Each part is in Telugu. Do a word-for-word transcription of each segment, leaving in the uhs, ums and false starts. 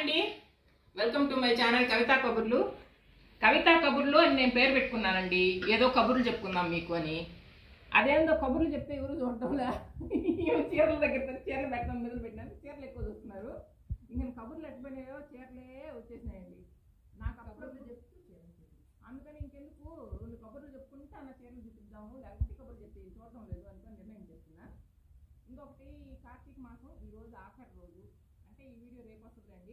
అండి, welcome to my channel Kavitha కబుర్లు. కవితా కబుర్లు అని నేను పేరు పెట్టుకున్నానండి. ఏదో కబుర్లు చెప్పుకుందాం మీకు అని. అదేందో కబుర్లు చెప్తే ఎవరు చూడటంలా. చీరల దగ్గర చీరలు పెట్టడం మొదలు పెట్టినాను. చీరలు ఎక్కువ చూస్తున్నారు. ఇంకా కబుర్లు ఎట్టుకునేవో చీరలే వచ్చేసినాయండి. నాకు కబుర్లు చెప్తూ అందుకని ఇంకెందుకు రెండు కబుర్లు చెప్పుకుంటే అన్న చీరలు చూపిద్దాము, లేకపోతే కబుర్లు చెప్పి చూడటం లేదు అనుకని నిర్ణయం చేస్తున్నా. ఇంకొకటి కార్తీక మాసం ఈరోజు ఆఖరి రోజు, అంటే ఈ వీడియో రేపు వస్తుందండి.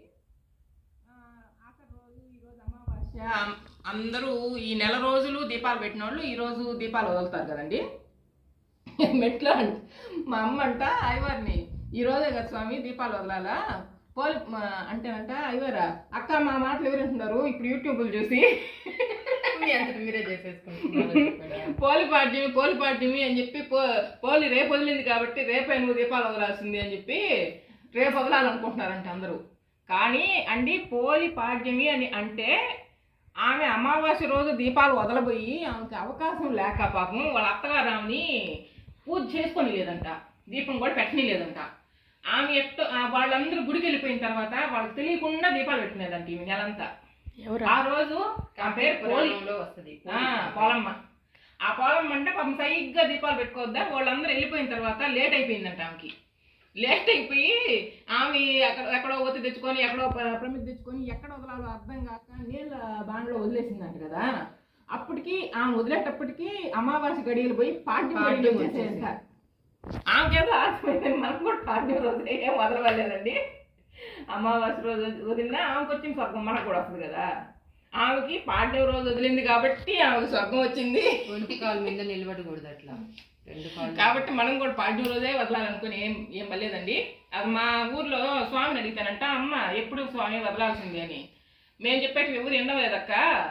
ఆఖరి రోజు ఈరోజు అమావాస్య. అందరూ ఈ నెల రోజులు దీపాలు పెట్టిన వాళ్ళు ఈరోజు దీపాలు వదులుతారు కదండి. మెట్లో అంటే మా అమ్మ అంట అయ్యవారిని ఈరోజే కదా స్వామి దీపాలు వదలాలా పోలి అంటేనంట, అయ్యవారా అక్క మా మాటలు ఎవరంటున్నారు ఇప్పుడు యూట్యూబ్లు చూసి మీరే చేసేసుకుంటున్నారు. పోలి పాడ్యమి పోలి పాడ్యమి అని చెప్పి పో పోలి రేపు వదిలింది కాబట్టి రేపే నువ్వు దీపాలు వదలాల్సింది అని చెప్పి రేపు వదలాలనుకుంటున్నారంట అందరూ. కానీ అండి పోలి పాడ్యమి అని అంటే ఆమె అమావాస్య రోజు దీపాలు వదలబోయి ఆమెకి అవకాశం లేక పాపం వాళ్ళ అత్తగారు ఆమెని పూజ చేసుకొని లేదంట, దీపం కూడా పెట్టని లేదంట. ఆమె ఎట్టో వాళ్ళందరూ గుడికి వెళ్ళిపోయిన తర్వాత వాళ్ళకి తెలియకుండా దీపాలు పెట్టినదంట ఈమె నెలంతా. ఆ రోజు ఆ పేరు పోలిలో వస్తుంది పోలమ్మ. ఆ పోలమ్మ అంటే పాపం సరిగ్గా దీపాలు పెట్టుకోవద్దా, వాళ్ళందరూ వెళ్ళిపోయిన తర్వాత లేట్ అయిపోయిందంట. ఆమెకి లేట్ అయిపోయి ఆమె ఎక్కడ ఎక్కడో ఒత్తి తెచ్చుకొని ఎక్కడో ప్రమిది తెచ్చుకొని ఎక్కడ వదలాలో అర్థం కాక నీళ్ళ బాండ్లో వదిలేసిందంట కదా. అప్పటికి ఆమె వదిలేటప్పటికి అమావాస్య గడియలు పోయి పాడ్యం గడియలు వచ్చేసేయంట. ఆమెకేదో ఆశమైంది, మనకు కూడా పాడ్యం రోజు ఏం వదలలేదండి. అమావాస్య రోజు వదిలినా ఆమెకు వచ్చిన స్వర్గం మనకు కూడా వస్తుంది కదా. ఆమెకి పాడ్యం రోజు వదిలింది కాబట్టి ఆమెకు స్వర్గం వచ్చింది. ఒంటి కాలు మీద నిలబడకూడదు అట్లా కాబట్టి మనం కూడా పాడ్యం రోజే వదలాలనుకుని ఏం ఏం వల్లేదండి. అది మా ఊర్లో స్వామిని అడిగితానంట, అమ్మ ఎప్పుడు స్వామి వదలాల్సింది అని. మేము చెప్పేటి ఎవరు ఎండలేదక్క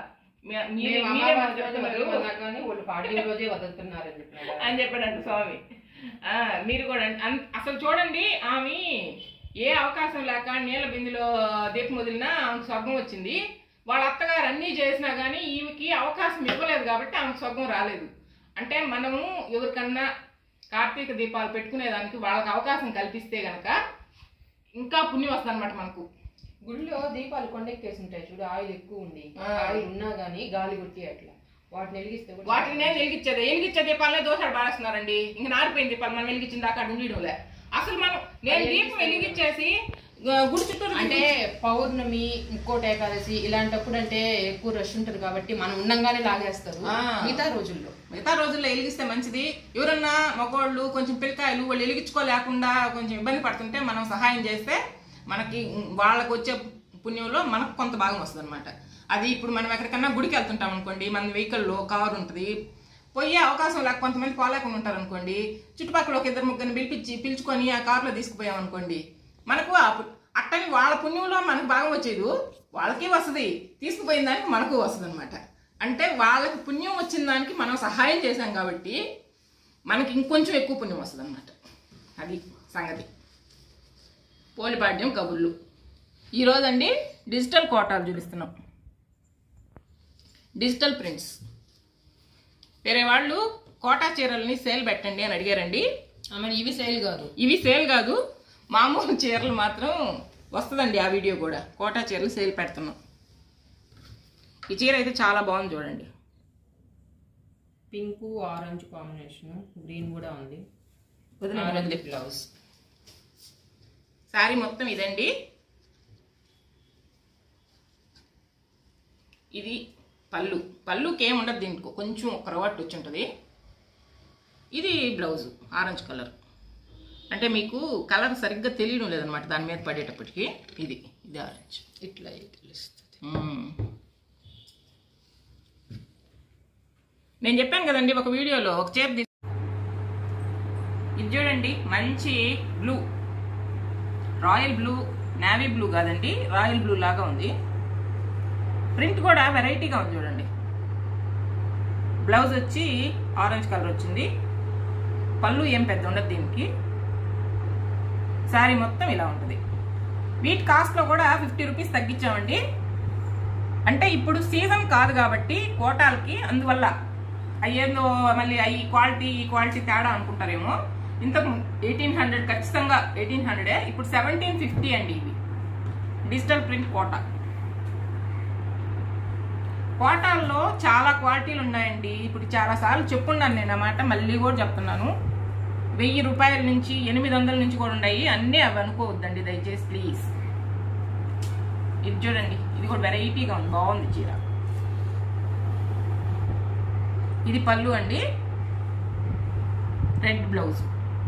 అని చెప్పాడంట స్వామి. మీరు కూడా అసలు చూడండి, ఆమె ఏ అవకాశం లేక నీళ్ళ బిందులో దీపం వదిలినా ఆమెకు స్వర్గం వచ్చింది. వాళ్ళ అత్తగారు అన్నీ చేసినా కానీ ఈమెకి అవకాశం ఇవ్వలేదు కాబట్టి ఆమెకు స్వర్గం రాలేదు. అంటే మనము ఎవరికన్నా కార్తీక దీపాలు పెట్టుకునేదానికి వాళ్ళకి అవకాశం కల్పిస్తే గనక ఇంకా పుణ్యం వస్తుంది అనమాట మనకు. గుడిలో దీపాలు కొండెక్కేసి ఉంటాయి చూడు, ఆయిల్ ఎక్కువ ఉంది, ఆయిల్ ఉన్నా గానీ గాలి కొట్టి అట్లా వాటిని వెలిగిస్తే వాటిని నేను వెలిగించేది వెలిగించే దీపాలనే దోషాలు పారేస్తున్నారండి. ఇంక నారిపోయిన దీపాలు మనం వెలిగించిన దాకా అక్కడ ఉండడంలే. అసలు మనం నేను దీపం వెలిగించేసి గుడి చుట్టూ అంటే పౌర్ణమి ముక్కోటి ఏకాదశి ఇలాంటప్పుడు అంటే ఎక్కువ రష్ ఉంటుంది కాబట్టి మనం ఉండంగానే లాగేస్తారు. మిగతా రోజుల్లో మిగతా రోజుల్లో వెలిగిస్తే మంచిది. ఎవరన్నా మగవాళ్ళు కొంచెం పిల్లకాయలు వాళ్ళు వెలిగించుకోలేకుండా కొంచెం ఇబ్బంది పడుతుంటే మనం సహాయం చేస్తే మనకి వాళ్ళకు వచ్చే పుణ్యంలో మనకు కొంత భాగం వస్తుంది అనమాట. అది ఇప్పుడు మనం ఎక్కడికన్నా గుడికి వెళ్తుంటాం అనుకోండి, మన వెహికల్లో కారు ఉంటుంది, పోయే అవకాశం లేక కొంతమంది పోలేకుండా ఉంటారు అనుకోండి, చుట్టుపక్కల ఒక ఇద్దరు ముగ్గురిని పిలిపించి పిలుచుకొని ఆ కారులో తీసుకుపోయాం అనుకోండి, మనకు అట్టని వాళ్ళ పుణ్యంలో మనకు భాగం వచ్చేది వాళ్ళకి వస్తుంది, తీసుకుపోయిన దానికి మనకు వస్తుంది అనమాట. అంటే వాళ్ళకి పుణ్యం వచ్చిన దానికి మనం సహాయం చేశాం కాబట్టి మనకి ఇంకొంచెం ఎక్కువ పుణ్యం వస్తుంది అనమాట. అది సంగతి. పోలిపాడ్యం కబుర్లు. ఈరోజండి డిజిటల్ కోటాలు చూపిస్తున్నాం, డిజిటల్ ప్రింట్స్. వేరే వాళ్ళు కోటా చీరలని సేల్ పెట్టండి అని అడిగారండి. ఇవి సేల్ కాదు, ఇవి సేల్ కాదు, మామూలు చీరలు మాత్రం వస్తుందండి. ఆ వీడియో కూడా కోటా చీరలు సేల్ పెడుతున్నాం. ఈ చీర అయితే చాలా బాగుంది చూడండి, పింక్ ఆరెంజ్ కాంబినేషన్, గ్రీన్ కూడా ఉంది. Orange blouse. శారీ మొత్తం ఇదండి. ఇది పళ్ళు. పళ్ళుకి ఏముండదు, దీనికి కొంచెం ఒక రవాట్ వచ్చి ఉంటుంది. ఇది బ్లౌజు ఆరెంజ్ కలర్. అంటే మీకు కలర్ సరిగ్గా తెలియడం లేదనమాట దాని మీద పడేటప్పటికి. ఇది ఇది ఆరెంజ్ ఇట్లా తెలుస్తుంది. నేను చెప్పాను కదండి ఒక వీడియోలో ఒక చీర తీసి, ఇది చూడండి మంచి blue, royal blue, navy blue కాదండి, రాయల్ బ్లూ లాగా ఉంది. ప్రింట్ కూడా వెరైటీగా ఉంది చూడండి. బ్లౌజ్ వచ్చి ఆరెంజ్ కలర్ వచ్చింది. పళ్ళు ఏం పెద్ద ఉండదు దీనికి. శారీ మొత్తం ఇలా ఉంటుంది. వీటి కాస్ట్లో కూడా ఫిఫ్టీ రూపీస్ తగ్గించామండి. అంటే ఇప్పుడు సీజన్ కాదు కాబట్టి కోటాలకి, అందువల్ల అయ్యేందో మళ్ళీ అవి క్వాలిటీ ఈ క్వాలిటీ తేడా అనుకుంటారేమో. ఇంతకు ఎయిటీన్ హండ్రెడ్ ఖచ్చితంగా ఎయిటీన్ హండ్రెడే, ఇప్పుడు సెవెంటీన్ ఫిఫ్టీ అండి. ఇవి డిజిటల్ ప్రింట్ కోటా. కోటాల్లో చాలా క్వాలిటీలు ఉన్నాయండి. ఇప్పుడు చాలా సార్లు చెప్పున్నాను నేను అన్నమాట, మళ్ళీ కూడా చెప్తున్నాను. వెయ్యి రూపాయల నుంచి ఎనిమిది వందల నుంచి కూడా ఉన్నాయి. అన్నీ అవి అనుకోవద్దండి దయచేసి ప్లీజ్. ఇది చూడండి, ఇది కూడా వెరైటీగా ఉంది, బాగుంది చీర. ఇది పళ్ళు అండి, రెడ్ బ్లౌజ్.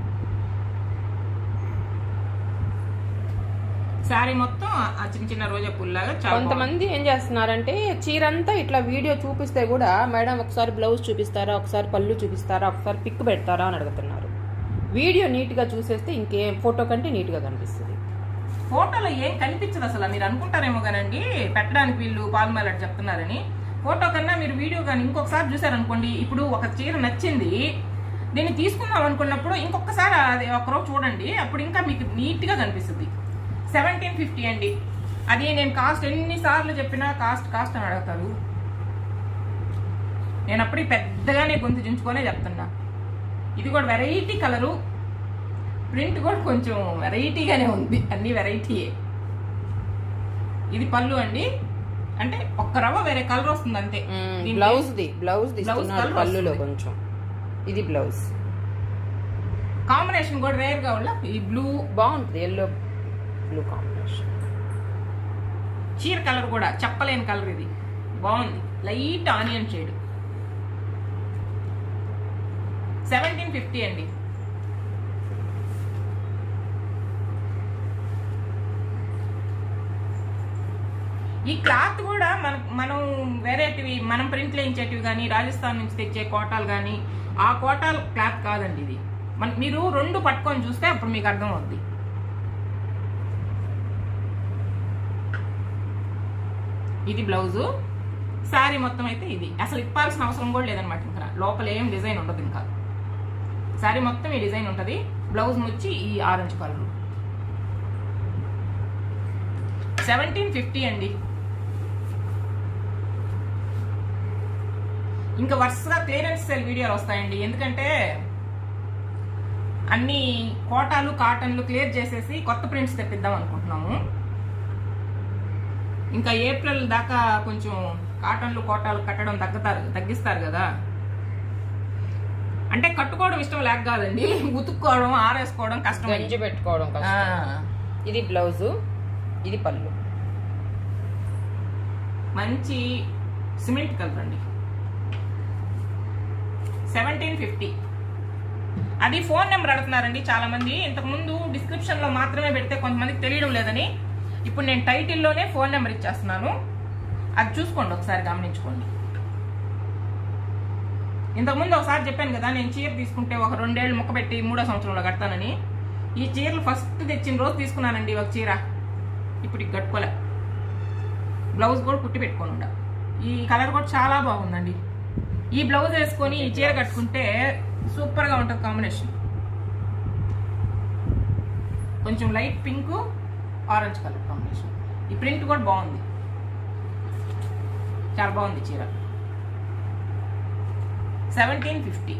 శారీ మొత్తం ఆ చిన్న చిన్న రోజా పుల్లాగా. కొంతమంది ఏం చేస్తున్నారంటే చీర అంతా ఇట్లా వీడియో చూపిస్తే కూడా మేడం ఒకసారి బ్లౌజ్ చూపిస్తారా, ఒకసారి పళ్ళు చూపిస్తారా, ఒకసారి పిక్ పెడతారా అని అడుగుతున్నారు. వీడియో నీట్ గా చూసేస్తే ఇంకేం ఫోటో కంటే నీట్ గా కనిపిస్తుంది. ఫోటోలో ఏం కనిపించదు అసలు. మీరు అనుకుంటారేమో కానండి పెట్టడానికి వీళ్ళు పాల్మాలట్ చెప్తున్నారని. ఫోటో కన్నా మీరు వీడియో కానీ ఇంకొకసారి చూసారనుకోండి, ఇప్పుడు ఒక చీర నచ్చింది, దీన్ని తీసుకుందాం అనుకున్నప్పుడు ఇంకొకసారి అది ఒకరోజు చూడండి, అప్పుడు ఇంకా మీకు నీట్ గా కనిపిస్తుంది. సెవెంటీన్ ఫిఫ్టీ అండి. అది నేను కాస్ట్ ఎన్నిసార్లు చెప్పినా కాస్ట్ కాస్ట్ అని అడుగుతారు. నేను అప్పుడు పెద్దగానే గొంతు దించుకొనే చెప్తున్నా. ఇది కూడా వెరైటీ కలరు, ప్రింట్ కూడా కొంచెం వెరైటీగానే ఉంది, అన్ని వెరైటీయే. ఇది పళ్ళు అండి, అంటే ఒక్క రవ్వ వేరే కలర్ వస్తుంది అంతే. బ్లౌజ్ ది బ్లౌజ్ పళ్ళులో కొంచెం. ఇది బ్లౌజ్ కాంబినేషన్ కూడా రేర్ గా ఉల్ల. ఈ బ్లూ బాగుంటుంది, ఎల్లో బ్లూ కాంబినేషన్. చీర కలర్ కూడా చెప్పలేని కలర్, ఇది బాగుంది, light onion shade. Seventeen fifty అండి. ఈ క్లాత్ కూడా మన మనం వేరేటివి మనం ప్రింట్ వేయించేటివి కానీ రాజస్థాన్ నుంచి తెచ్చే కోటాలు కానీ ఆ కోటాల క్లాత్ కాదండి ఇది. మన మీరు రెండు పట్టుకొని చూస్తే అప్పుడు మీకు అర్థం అవుద్ది. ఇది బ్లౌజు, శారీ మొత్తం అయితే ఇది. అసలు ఇప్పాల్సిన అవసరం కూడా లేదనమాట. ఇంకా లోపల ఏం డిజైన్ ఉండదు, ఇంకా శారీ మొత్తం ఈ డిజైన్ ఉంటుంది. బ్లౌజ్ వచ్చి ఈ ఆరెంజ్ కలర్. సెవెంటీన్ ఫిఫ్టీ అండి. ఇంకా వరుసగా క్లియరెన్స్ సేల్ వీడియోలు వస్తాయండి, ఎందుకంటే అన్ని కోటాలు కాటన్లు క్లియర్ చేసేసి కొత్త ప్రింట్స్ తెప్పిద్దాం అనుకుంటున్నాము. ఇంకా ఏప్రిల్ దాకా కొంచెం కాటన్లు కోటాలు కట్టడం తగ్గుతారు తగ్గిస్తారు కదా. అంటే కట్టుకోవడం ఇష్టం లేక కాదండి, ఉతుక్కోవడం ఆరేసుకోవడం కష్టం, గంజి పెట్టుకోవడం కష్టం. ఇది బ్లౌజు, ఇది పళ్ళు. మంచి సిమెంట్ కలర్ అండి. Seventeen fifty. అది ఫోన్ నెంబర్ అడుగుతున్నారండి చాలా మంది. ఇంతకుముందు డిస్క్రిప్షన్ లో మాత్రమే పెడితే కొంతమందికి తెలియడం లేదని ఇప్పుడు నేను టైటిల్లోనే ఫోన్ నెంబర్ ఇచ్చేస్తున్నాను, అది చూసుకోండి, ఒకసారి గమనించుకోండి. ఇంతకుముందు ఒకసారి చెప్పాను కదా, నేను చీర తీసుకుంటే ఒక రెండేళ్ళు ముక్క పెట్టి మూడో సంవత్సరంలో కడతానని. ఈ చీరలు ఫస్ట్ తెచ్చిన రోజు తీసుకున్నానండి ఒక చీర, ఇప్పుడు ఇది కట్టుకోలే. బ్లౌజ్ కూడా కుట్టి పెట్టుకొని ఉండ. ఈ కలర్ కూడా చాలా బాగుందండి. ఈ బ్లౌజ్ వేసుకొని ఈ చీర కట్టుకుంటే సూపర్ గా ఉంటుంది కాంబినేషన్. కొంచెం light pink orange colour combination. ఈ ప్రింట్ కూడా బాగుంది, చాలా బాగుంది చీర. Seventeen fifty.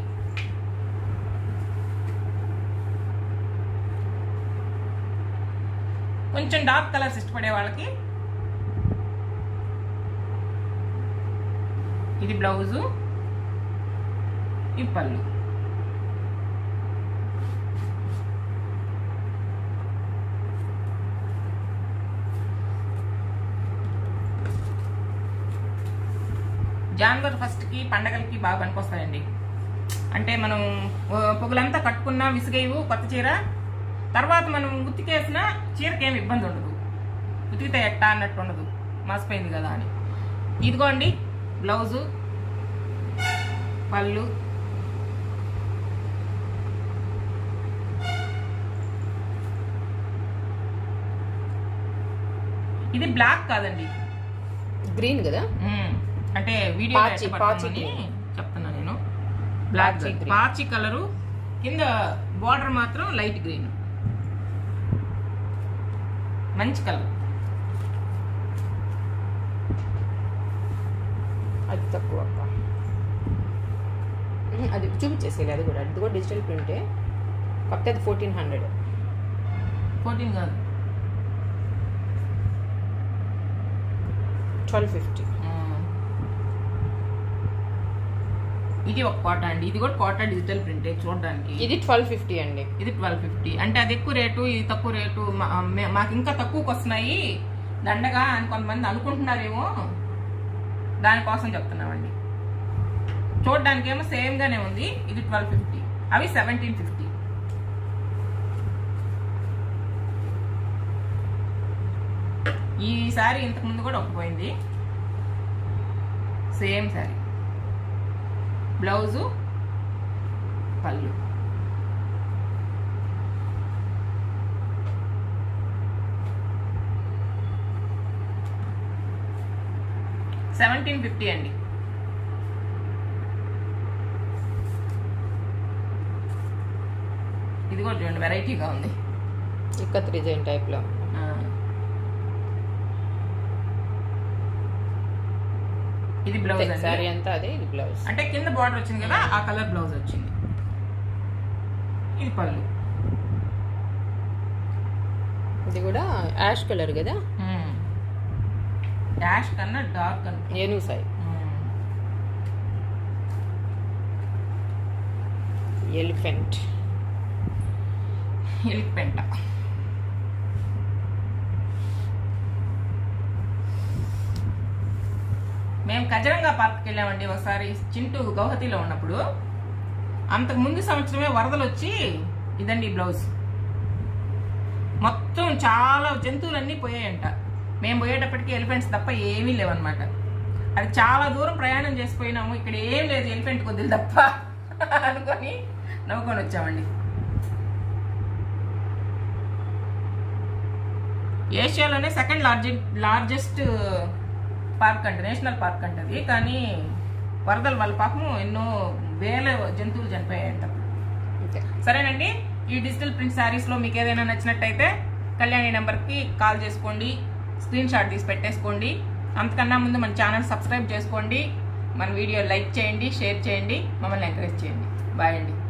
కొంచెం డార్క్ కలర్స్ ఇష్టపడే వాళ్ళకి ఇది బ్లౌజు, ఈ పళ్ళు. జనవరి ఫస్ట్ కి పండగలకి బాగా పనికొస్తాయండి. అంటే మనం పొగులంతా కట్టుకున్నా విసిగేవు కొత్త చీర, తర్వాత మనం ఉతికేసిన చీరకి ఏమి ఇబ్బంది ఉండదు, ఉతికితే ఎట్టా అన్నట్టు ఉండదు, మాసిపోయింది కదా అని. ఇదిగోండి బ్లౌజు, పళ్ళు. ఇది బ్లాక్ కాదండి, గ్రీన్ కదా, అంటే వీడియో చెప్తున్నా నేను. బ్లాక్ పాచి కలరు, కింద బార్డర్ మాత్రం లైట్ గ్రీన్, మంచి కలర్. అది తక్కువ, అది చూపించేసేయాలి. అది కూడా అది కూడా డిజిటల్ ప్రింటే, కాకపోతే అది ఫోర్టీన్ హండ్రెడ్ ఫోర్టీన్ కాదు ట్వెల్వ్ ఫిఫ్టీ. ఇది ఒక కోట అండి, ఇది కూడా కోట డిజిటల్ ప్రింట్ చూడడానికి. ఇది ట్వెల్వ్ ఫిఫ్టీ అండి. ఇది ట్వెల్వ్ ఫిఫ్టీ అంటే అది ఎక్కువ రేటు, ఇది తక్కువ రేటు. మాకు ఇంకా తక్కువకి వస్తున్నాయి దండగా అని కొంతమంది అనుకుంటున్నారేమో, దానికోసం చెప్తున్నామండి. చూడడానికి ఏమో సేమ్ గానే ఉంది. ఇది ట్వెల్వ్ ఫిఫ్టీ, అవి సెవెంటీన్ ఫిఫ్టీ. ఈ శారీ ఇంతకు ముందు కూడా ఒక్కపోయింది, సేమ్ శారీ. బ్లౌజు, పళ్ళు. సెవెంటీన్ ఫిఫ్టీ అండి. ఇది కూడా చూడండి వెరైటీగా ఉంది, ఇక్కత్ డిజైన్ టైప్ లో. ఇది బ్లౌజ్ సారీ అంతా అదే, ఇది బ్లౌజ్. అంటే కింద బార్డర్ వచ్చింది కదా, ఆ కలర్ బ్లౌజ్ వచ్చింది. ఇది పళ్ళు. ఇది కూడా యాష్ కలర్ కదా, యాష్ కన్నా డార్క్ అని. ఏనుగు సాయి. ఎలిఫెంట్ ఎలిఫెంట్ మేము కజరంగా పార్క్కి వెళ్ళామండి ఒకసారి, చింటూ గౌహతిలో ఉన్నప్పుడు. అంతకు ముందు సంవత్సరమే వరదలు వచ్చి, ఇదండి బ్లౌజ్. మొత్తం చాలా జంతువులన్నీ పోయాయంట. మేము పోయేటప్పటికి ఎలిఫెంట్స్ తప్ప ఏమీ లేవన్నమాట. అది చాలా దూరం ప్రయాణం చేసిపోయినాము, ఇక్కడ ఏం లేదు ఎలిఫెంట్ కొద్దిలు తప్ప అనుకొని నవ్వుకొని వచ్చామండి. ఏషియాలోనే సెకండ్ లార్జెస్ట్ లార్జెస్ట్ పార్క్ అంట, నేషనల్ పార్క్ అంటది. కానీ వరదల వల్ల పాపము ఎన్నో వేల జంతువులు చనిపోయాయంట. సరేనండి, ఈ డిజిటల్ ప్రింట్ శారీస్లో మీకు ఏదైనా నచ్చినట్టయితే కళ్యాణి నెంబర్కి కాల్ చేసుకోండి, స్క్రీన్ షాట్ తీసి పెట్టేసుకోండి. అంతకన్నా ముందు మన ఛానల్ సబ్స్క్రైబ్ చేసుకోండి, మన వీడియో లైక్ చేయండి, షేర్ చేయండి, మమ్మల్ని ఎంకరేజ్ చేయండి. బాయ్ అండి.